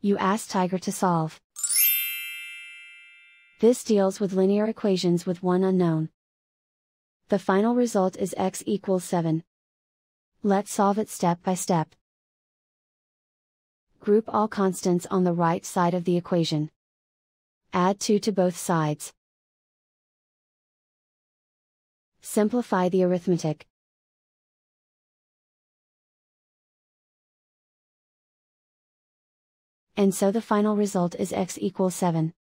You ask Tiger to solve. This deals with linear equations with one unknown. The final result is x equals 7. Let's solve it step by step. Group all constants on the right side of the equation. Add 2 to both sides. Simplify the arithmetic. And so the final result is x equals 7.